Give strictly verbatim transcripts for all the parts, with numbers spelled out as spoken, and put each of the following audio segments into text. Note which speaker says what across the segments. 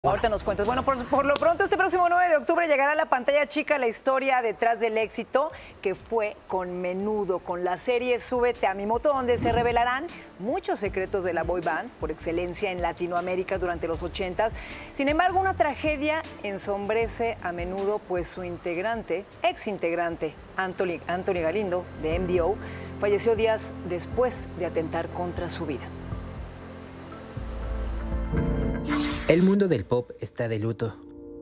Speaker 1: Ahorita nos cuentas. Bueno, por, por lo pronto, este próximo nueve de octubre llegará a la pantalla chica la historia detrás del éxito que fue con Menudo, con la serie Súbete a mi moto, donde se revelarán muchos secretos de la boy band por excelencia en Latinoamérica durante los ochentas. Sin embargo, una tragedia ensombrece a Menudo, pues su integrante, ex integrante, Anthony, Anthony Galindo, de M D O, falleció días después de atentar contra su vida.
Speaker 2: El mundo del pop está de luto.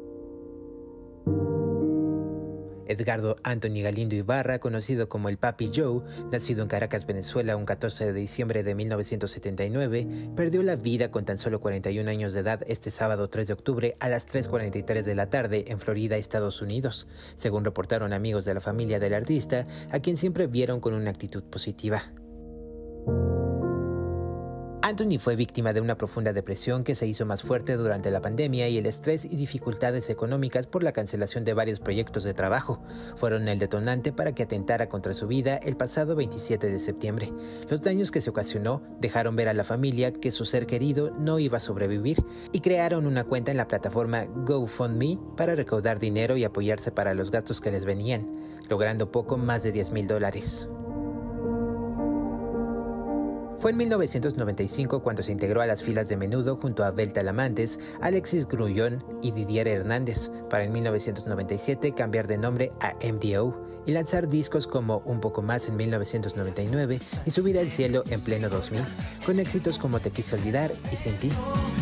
Speaker 2: Edgardo Anthony Galindo Ibarra, conocido como el Papi Joe, nacido en Caracas, Venezuela, un catorce de diciembre de mil novecientos setenta y nueve, perdió la vida con tan solo cuarenta y un años de edad este sábado tres de octubre a las tres cuarenta y tres de la tarde en Florida, Estados Unidos, según reportaron amigos de la familia del artista, a quien siempre vieron con una actitud positiva. Anthony fue víctima de una profunda depresión que se hizo más fuerte durante la pandemia y el estrés y dificultades económicas por la cancelación de varios proyectos de trabajo fueron el detonante para que atentara contra su vida el pasado veintisiete de septiembre. Los daños que se ocasionó dejaron ver a la familia que su ser querido no iba a sobrevivir y crearon una cuenta en la plataforma GoFundMe para recaudar dinero y apoyarse para los gastos que les venían, logrando poco más de diez mil dólares. Fue en mil novecientos noventa y cinco cuando se integró a las filas de Menudo junto a Abel Talamantes, Alexis Grullón y Didier Hernández, para en mil novecientos noventa y siete cambiar de nombre a M D O y lanzar discos como Un Poco Más en mil novecientos noventa y nueve y Subir al Cielo en pleno dos mil, con éxitos como Te Quise Olvidar y Sin Ti.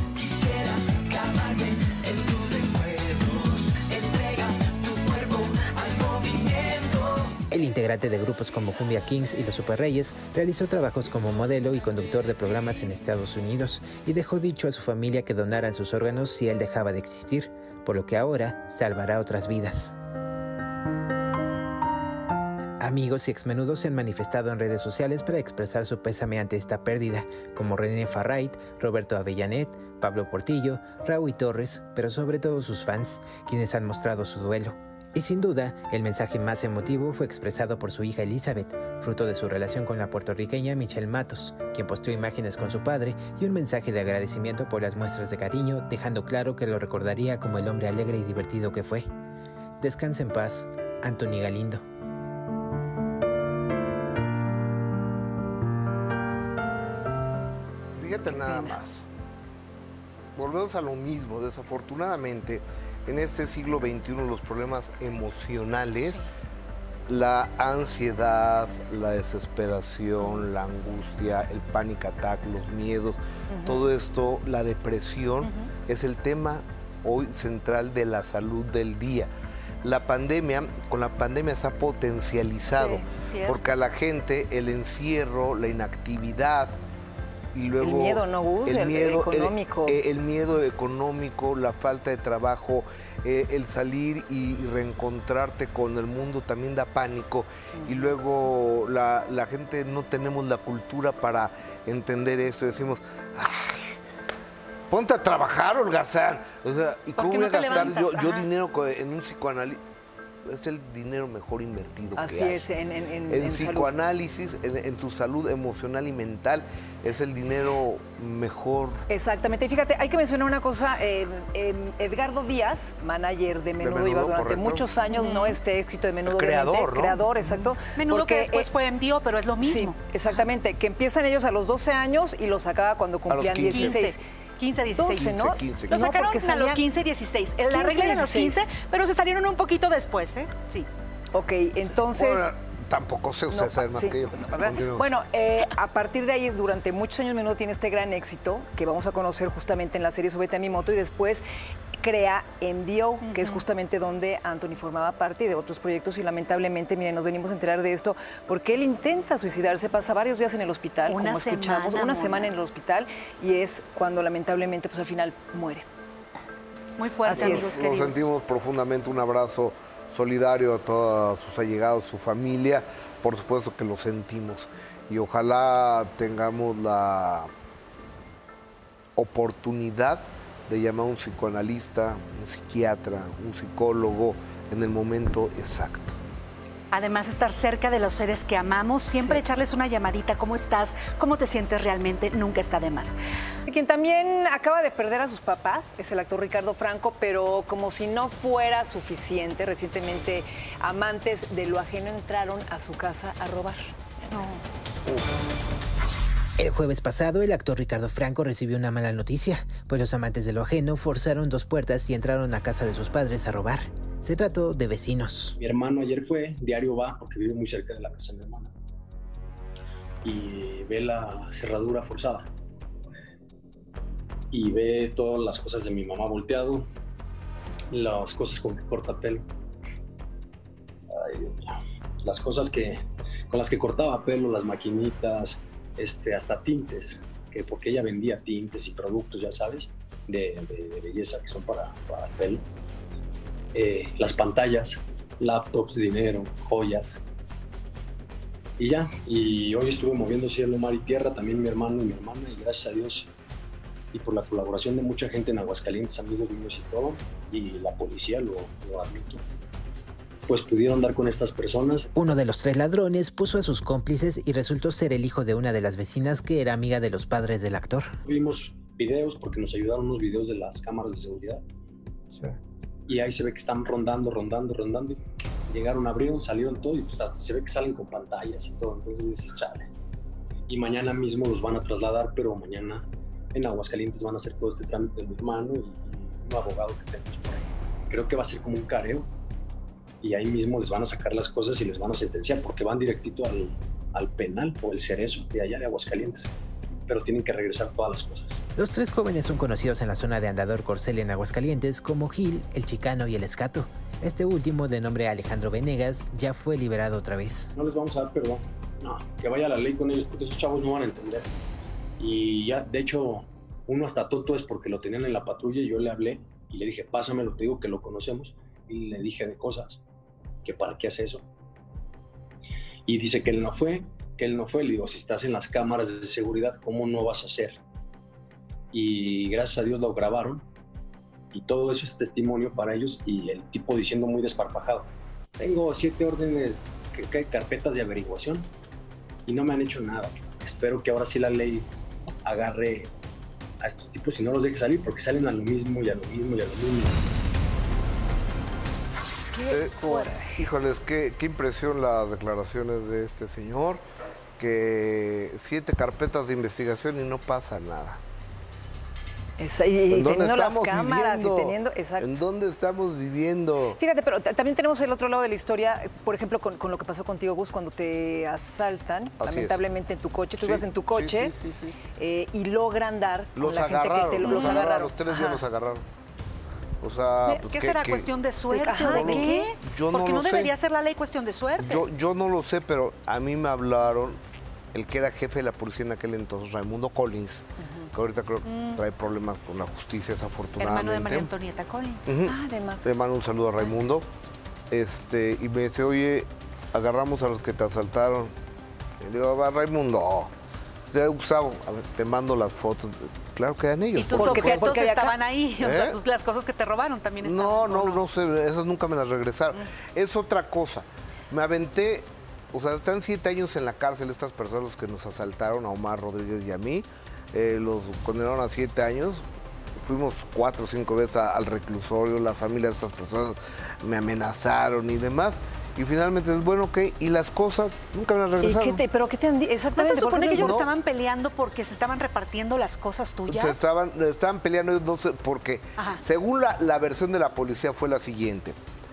Speaker 2: El integrante de grupos como Cumbia Kings y Los Super Reyes realizó trabajos como modelo y conductor de programas en Estados Unidos y dejó dicho a su familia que donaran sus órganos si él dejaba de existir, por lo que ahora salvará otras vidas. Amigos y exmenudos se han manifestado en redes sociales para expresar su pésame ante esta pérdida, como René Farrait, Roberto Avellanet, Pablo Portillo, Raúl Torres, pero sobre todo sus fans, quienes han mostrado su duelo. Y sin duda, el mensaje más emotivo fue expresado por su hija Elizabeth, fruto de su relación con la puertorriqueña Michelle Matos, quien posteó imágenes con su padre y un mensaje de agradecimiento por las muestras de cariño, dejando claro que lo recordaría como el hombre alegre y divertido que fue. Descansa en paz, Anthony Galindo.
Speaker 3: Fíjate nada más. Volvemos a lo mismo, desafortunadamente. En este siglo veintiuno los problemas emocionales, sí. La ansiedad, la desesperación, la angustia, el panic attack, los miedos, uh-huh. Todo esto, la depresión, uh-huh. Es el tema hoy central de la salud del día. La pandemia, con la pandemia se ha potencializado, sí, porque a la gente el encierro, la inactividad, y luego
Speaker 1: el miedo, ¿no, Gus?
Speaker 3: El,
Speaker 1: el
Speaker 3: miedo
Speaker 1: económico.
Speaker 3: El, el miedo económico, la falta de trabajo, eh, el salir y, y reencontrarte con el mundo también da pánico. Uh-huh. Y luego la, la gente no tenemos la cultura para entender esto. Decimos, ay, ponte a trabajar, holgazán. O sea, ¿y cómo voy a gastar yo, yo dinero en un psicoanálisis? Es el dinero mejor invertido
Speaker 1: Así
Speaker 3: que hay.
Speaker 1: es, en, en, en,
Speaker 3: en,
Speaker 1: en
Speaker 3: psicoanálisis, en, en tu salud emocional y mental, es el dinero mejor.
Speaker 1: Exactamente. Y fíjate, hay que mencionar una cosa. Eh, eh, Edgardo Díaz, manager de Menudo, de Menudo, lleva durante correcto. muchos años, mm. ¿no? Este éxito de Menudo.
Speaker 3: El creador, ¿no?
Speaker 1: Creador, exacto.
Speaker 4: Menudo
Speaker 1: porque,
Speaker 4: que después
Speaker 1: eh,
Speaker 4: fue M D O, pero es lo mismo.
Speaker 1: Sí, exactamente. Que empiezan ellos a los doce años y los sacaba cuando cumplían dieciséis.
Speaker 4: quince, dieciséis,
Speaker 1: doce, ¿no?
Speaker 3: quince, quince.
Speaker 4: Lo sacaron
Speaker 1: no,
Speaker 4: a los quince, dieciséis. La regla era a los quince, pero se salieron un poquito después, ¿eh? Sí.
Speaker 1: Ok, entonces...
Speaker 3: Bueno, tampoco sé, ustedes no, saben más sí, que yo.
Speaker 1: No, bueno, eh, a partir de ahí, durante muchos años Menudo tiene este gran éxito, que vamos a conocer justamente en la serie Súbete a mi moto, y después crea M D O, uh-huh. que es justamente donde Anthony formaba parte y de otros proyectos, y lamentablemente, miren, nos venimos a enterar de esto, porque él intenta suicidarse, pasa varios días en el hospital,
Speaker 4: una
Speaker 1: como escuchamos,
Speaker 4: semana,
Speaker 1: una
Speaker 4: mona.
Speaker 1: semana en el hospital, y es cuando lamentablemente, pues al final muere.
Speaker 4: Muy fuerte,
Speaker 1: Así
Speaker 4: amigos
Speaker 1: es.
Speaker 4: queridos.
Speaker 3: Nos sentimos profundamente, un abrazo solidario a todos sus allegados, su familia, por supuesto que lo sentimos. Y ojalá tengamos la oportunidad de llamar a un psicoanalista, un psiquiatra, un psicólogo en el momento exacto.
Speaker 4: Además, estar cerca de los seres que amamos, siempre sí. echarles una llamadita, ¿cómo estás? ¿Cómo te sientes realmente? Nunca está de más.
Speaker 1: Quien también acaba de perder a sus papás es el actor Ricardo Franco, pero como si no fuera suficiente, recientemente amantes de lo ajeno entraron a su casa a robar. No.
Speaker 2: El jueves pasado, el actor Ricardo Franco recibió una mala noticia, pues los amantes de lo ajeno forzaron dos puertas y entraron a casa de sus padres a robar. Se trató de vecinos.
Speaker 5: Mi hermano ayer fue, diario va, porque vive muy cerca de la casa de mi hermana, y ve la cerradura forzada. Y ve todas las cosas de mi mamá volteado, las cosas con que corta pelo. Ay, Dios mío. Las cosas que, con las que cortaba pelo, las maquinitas, este, hasta tintes, que porque ella vendía tintes y productos, ya sabes, de, de, de belleza que son para, para el pelo. Eh, las pantallas, laptops, dinero, joyas. Y ya, y hoy estuve moviendo cielo, mar y tierra, también mi hermano y mi hermana, y gracias a Dios y por la colaboración de mucha gente en Aguascalientes, amigos míos y todo, y la policía, lo, lo admito, pues pudieron dar con estas personas.
Speaker 2: Uno de los tres ladrones puso a sus cómplices y resultó ser el hijo de una de las vecinas que era amiga de los padres del actor.
Speaker 5: Vimos videos porque nos ayudaron unos videos de las cámaras de seguridad. Sí. Y ahí se ve que están rondando, rondando, rondando. Llegaron, abrieron, salieron todo y pues hasta se ve que salen con pantallas y todo. Entonces dices, chale. Y mañana mismo los van a trasladar, pero mañana en Aguascalientes van a hacer todo este trámite de mi hermano y, y un abogado que tenemos por ahí. Creo que va a ser como un careo y ahí mismo les van a sacar las cosas y les van a sentenciar porque van directito al, al penal o el Cerezo de allá de Aguascalientes. Pero tienen que regresar todas las cosas.
Speaker 2: Los tres jóvenes son conocidos en la zona de Andador Corcel en Aguascalientes como Gil, el Chicano y el Escato. Este último, de nombre Alejandro Venegas, ya fue liberado otra vez.
Speaker 5: No les vamos a dar perdón. No, que vaya la ley con ellos porque esos chavos no van a entender. Y ya, de hecho, uno hasta tonto es porque lo tenían en la patrulla y yo le hablé y le dije, pásamelo, te digo que lo conocemos. Y le dije de cosas, que para qué hace eso. Y dice que él no fue, que él no fue. Le digo, si estás en las cámaras de seguridad, ¿cómo no vas a hacer? Y gracias a Dios lo grabaron y todo eso es testimonio para ellos y el tipo diciendo muy desparpajado, tengo siete órdenes, que, que carpetas de averiguación y no me han hecho nada. Espero que ahora sí la ley agarre a estos tipos y no los deje salir porque salen a lo mismo y a lo mismo y a lo mismo.
Speaker 3: Eh, oh, híjoles, qué, qué impresión las declaraciones de este señor, que siete carpetas de investigación y no pasa nada.
Speaker 1: Esa, y, y teniendo las cámaras viviendo? y teniendo... Exacto.
Speaker 3: ¿En dónde estamos viviendo?
Speaker 1: Fíjate, pero también tenemos el otro lado de la historia, por ejemplo, con, con lo que pasó contigo, Gus, cuando te asaltan, Así lamentablemente es. en tu coche, tú sí, ibas en tu coche sí, sí, sí, sí. Eh, y logran dar
Speaker 3: los
Speaker 1: con la
Speaker 3: agarraron,
Speaker 1: gente que te
Speaker 3: los,
Speaker 1: los
Speaker 3: agarraron.
Speaker 1: agarraron.
Speaker 3: Los tres días los agarraron. O sea, pues
Speaker 4: ¿Qué
Speaker 3: que,
Speaker 4: será?
Speaker 3: que,
Speaker 4: ¿Cuestión de suerte?
Speaker 1: Ajá,
Speaker 4: ¿De
Speaker 3: no,
Speaker 4: qué?
Speaker 3: Yo
Speaker 4: Porque
Speaker 3: no,
Speaker 4: no
Speaker 3: lo
Speaker 4: debería
Speaker 3: sé.
Speaker 4: ser la ley cuestión de suerte.
Speaker 3: Yo, yo no lo sé, pero a mí me hablaron el que era jefe de la policía en aquel entonces, Raimundo Collins, uh-huh. que ahorita creo que mm. trae problemas con la justicia, desafortunadamente.
Speaker 4: Hermano de María Antonieta Collins.
Speaker 3: Uh-huh.
Speaker 1: Ah, de Mac.
Speaker 3: Le mando un saludo a Raimundo. Este, y me dice, oye, agarramos a los que te asaltaron. Y le digo, va, Raimundo. Gustavo, a ver, te mando las fotos. Claro que eran ellos.
Speaker 4: Y tus objetos porque estaban ahí,
Speaker 3: ¿Eh?
Speaker 4: o sea, tus, las cosas que te robaron también estaban.
Speaker 3: No, no, no, no sé, esas nunca me las regresaron. Mm. Es otra cosa. Me aventé, o sea, están siete años en la cárcel estas personas que nos asaltaron, a Omar Rodríguez y a mí. Eh, los condenaron a siete años. Fuimos cuatro o cinco veces a, al reclusorio, la familia de estas personas me amenazaron y demás. Y finalmente es bueno, ok, y las cosas nunca me las regresaron.
Speaker 1: ¿Y qué te, ¿Pero qué te han dicho? Exactamente.
Speaker 4: ¿No se supone que ellos
Speaker 3: no.
Speaker 4: estaban peleando porque se estaban repartiendo las cosas tuyas?
Speaker 3: Se estaban, estaban peleando, no sé por qué. Ajá. Según la, la versión de la policía fue la siguiente.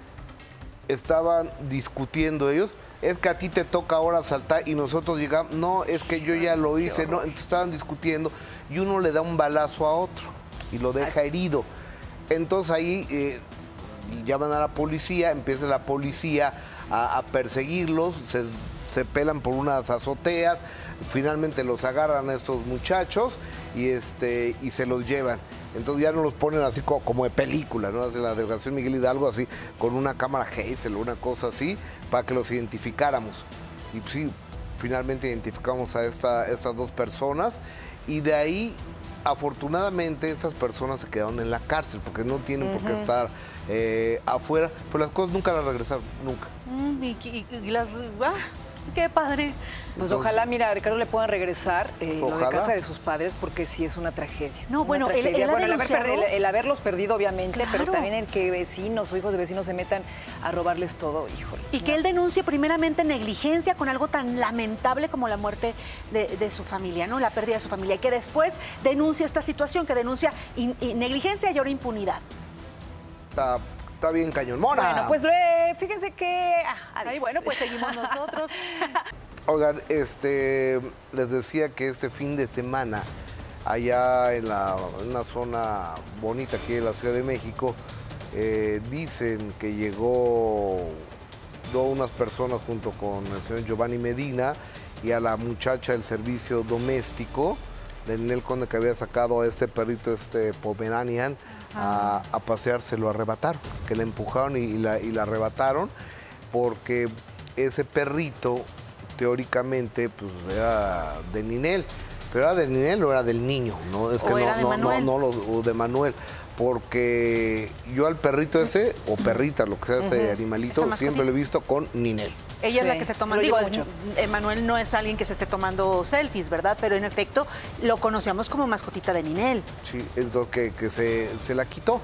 Speaker 3: Estaban discutiendo ellos, es que a ti te toca ahora asaltar y nosotros llegamos, no, es que yo ya lo hice, no, entonces estaban discutiendo y uno le da un balazo a otro y lo deja Ay. herido. Entonces ahí eh, llaman a la policía, empieza la policía a, a perseguirlos, se, se pelan por unas azoteas, finalmente los agarran a estos muchachos y, este, y se los llevan. Entonces ya no los ponen así como, como de película, ¿no? Hace la delegación Miguel Hidalgo así, con una cámara Hazel o una cosa así, para que los identificáramos. Y pues, sí, finalmente identificamos a esta, estas dos personas y de ahí afortunadamente esas personas se quedaron en la cárcel porque no tienen uh-huh. por qué estar eh, afuera, pero las cosas nunca las regresaron, nunca.
Speaker 4: Mm, y, y, y las... Ah. Qué padre.
Speaker 1: Pues Entonces, ojalá, mira, a Ricardo le puedan regresar eh,
Speaker 3: pues,
Speaker 1: lo de casa de sus padres, porque sí es una tragedia.
Speaker 4: No,
Speaker 1: una
Speaker 4: bueno,
Speaker 1: tragedia.
Speaker 4: El, el,
Speaker 1: bueno el, haber
Speaker 4: denunciado...
Speaker 1: perdido, el, el haberlos perdido, obviamente,
Speaker 4: claro.
Speaker 1: pero también el que vecinos o hijos de vecinos se metan a robarles todo, híjole.
Speaker 4: Y que él denuncie primeramente negligencia con algo tan lamentable como la muerte de, de su familia, ¿no? La pérdida de su familia. Y que después denuncie esta situación, que denuncia in, in, negligencia y ahora impunidad.
Speaker 3: Está... Está bien cañón. ¡Mona!
Speaker 1: Bueno, pues eh, fíjense que...
Speaker 4: Ah, Ay, bueno, pues seguimos nosotros.
Speaker 3: Oigan, este, les decía que este fin de semana, allá en, la, en una zona bonita aquí de la Ciudad de México, eh, dicen que llegó dos unas personas junto con el señor Giovanni Medina y a la muchacha del servicio doméstico de Ninel Conde, que había sacado a este perrito, este Pomeranian, a, a pasear, se lo arrebataron, que le empujaron y, y, la, y la arrebataron, porque ese perrito, teóricamente, pues era de Ninel, pero era de Ninel o era del niño, ¿no? Es que
Speaker 4: o
Speaker 3: no,
Speaker 4: era de
Speaker 3: no,
Speaker 4: Manuel.
Speaker 3: no, no, lo, de Manuel, porque yo al perrito ese, o perrita, lo que sea, ese
Speaker 4: uh-huh.
Speaker 3: animalito, siempre lo he visto con Ninel.
Speaker 4: Ella sí. es la que se toma, digo, es, Emanuel no es alguien que se esté tomando selfies, ¿verdad? Pero en efecto lo conocíamos como mascotita de Ninel.
Speaker 3: Sí, entonces que, que se, se la quitó.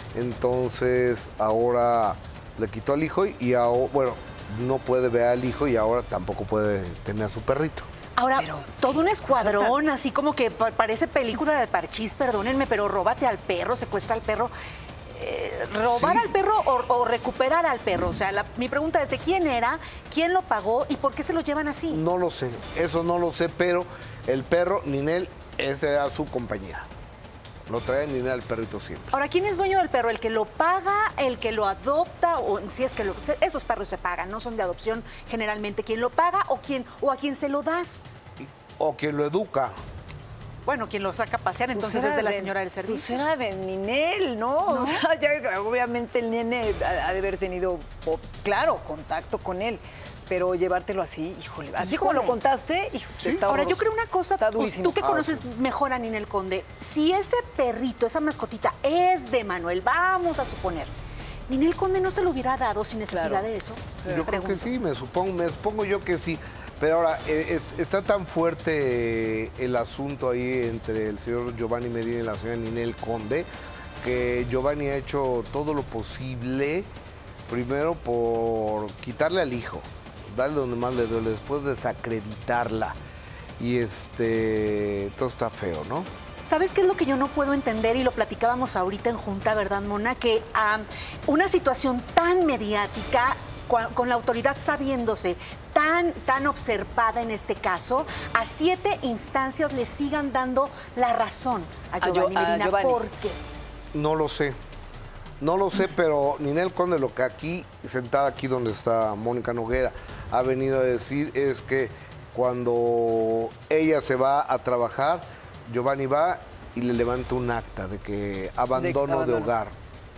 Speaker 3: Entonces ahora le quitó al hijo y ahora, bueno, no puede ver al hijo y ahora tampoco puede tener a su perrito.
Speaker 4: Ahora,
Speaker 1: pero,
Speaker 4: todo un escuadrón, así como que parece película de Parchís, perdónenme, pero róbate al perro, secuestra al perro. Eh, ¿Robar sí. al perro o, o recuperar al perro? O sea, la, mi pregunta es de quién era, quién lo pagó y por qué se lo llevan así.
Speaker 3: No lo sé, eso no lo sé, pero el perro, Ninel, esa era su compañera. Lo trae Ninel al perrito siempre.
Speaker 4: Ahora, ¿quién es dueño del perro? ¿El que lo paga, el que lo adopta? O si es que lo, esos perros se pagan, no son de adopción generalmente. ¿Quién lo paga o, quién, o a quién se lo das?
Speaker 3: O quien lo educa.
Speaker 4: Bueno, quien lo saca a pasear, entonces pues es de la señora del servicio.
Speaker 1: Pues era de Ninel, ¿no? ¿no? O sea, ya, obviamente el nene ha, ha de haber tenido, oh, claro, contacto con él. Pero llevártelo así, híjole, así híjole. como lo contaste, híjole,
Speaker 3: ¿Sí?
Speaker 4: Ahora, yo creo una cosa, pues, tú que
Speaker 3: ah,
Speaker 4: conoces
Speaker 3: sí.
Speaker 4: mejor a Ninel Conde, si ese perrito, esa mascotita es de Manuel, vamos a suponer, ¿Ninel Conde no se lo hubiera dado sin necesidad claro. de eso?
Speaker 3: Yo Pregunto. creo que sí, me supongo, me supongo yo que sí. Pero ahora, es, está tan fuerte el asunto ahí entre el señor Giovanni Medina y la señora Ninel Conde, que Giovanni ha hecho todo lo posible, primero por quitarle al hijo, darle donde más le duele, después desacreditarla. Y este, todo está feo, ¿no?
Speaker 4: ¿Sabes qué es lo que yo no puedo entender? Y lo platicábamos ahorita en junta, ¿verdad, Mona? Que um, una situación tan mediática, con la autoridad sabiéndose tan, tan observada en este caso, a siete instancias le sigan dando la razón a Giovanni a Medina. A Giovanni. ¿Por qué?
Speaker 3: No lo sé. No lo sé, pero Ninel Conde, lo que aquí, sentada aquí donde está Mónica Noguera, ha venido a decir es que cuando ella se va a trabajar, Giovanni va y le levanta un acta de que abandono de, de hogar.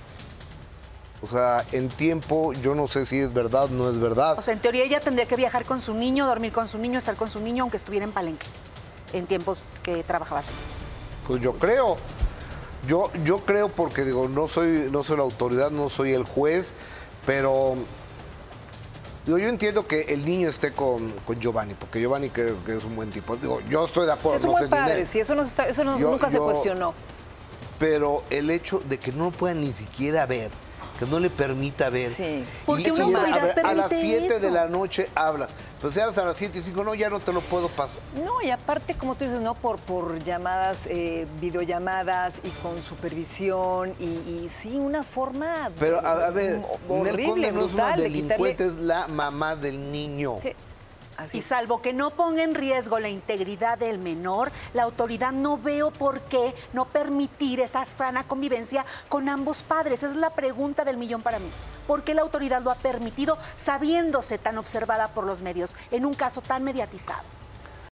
Speaker 3: O sea, en tiempo, yo no sé si es verdad o no es verdad.
Speaker 4: O sea, en teoría ella tendría que viajar con su niño, dormir con su niño, estar con su niño, aunque estuviera en Palenque, en tiempos que trabajaba así.
Speaker 3: Pues yo creo. Yo, yo creo porque, digo, no soy, no soy la autoridad, no soy el juez, pero digo, yo entiendo que el niño esté con, con Giovanni, porque Giovanni creo que es un buen tipo. Digo, yo estoy de acuerdo.
Speaker 1: Es un
Speaker 3: no
Speaker 1: buen
Speaker 3: sé
Speaker 1: padre, sí, eso, no está, eso no, yo, nunca yo, se cuestionó.
Speaker 3: Pero el hecho de que no puedan ni siquiera ver, que no le permita ver.
Speaker 1: Sí.
Speaker 4: Porque
Speaker 3: y,
Speaker 4: una
Speaker 3: y
Speaker 4: autoridad
Speaker 3: a, a las siete
Speaker 4: eso.
Speaker 3: de la noche habla. Pero si a las siete y cinco, no, ya no te lo puedo pasar.
Speaker 1: No, y aparte, como tú dices, ¿no? Por, por llamadas, eh, videollamadas y con supervisión y, y sí, una forma.
Speaker 3: Pero a, a ver, Ninel Conde no es una delincuente,
Speaker 1: de quitarle...
Speaker 3: es la mamá del niño.
Speaker 1: Sí. Así
Speaker 4: y salvo que no ponga en riesgo la integridad del menor, la autoridad no veo por qué no permitir esa sana convivencia con ambos padres. Esa es la pregunta del millón para mí. ¿Por qué la autoridad lo ha permitido sabiéndose tan observada por los medios en un caso tan mediatizado?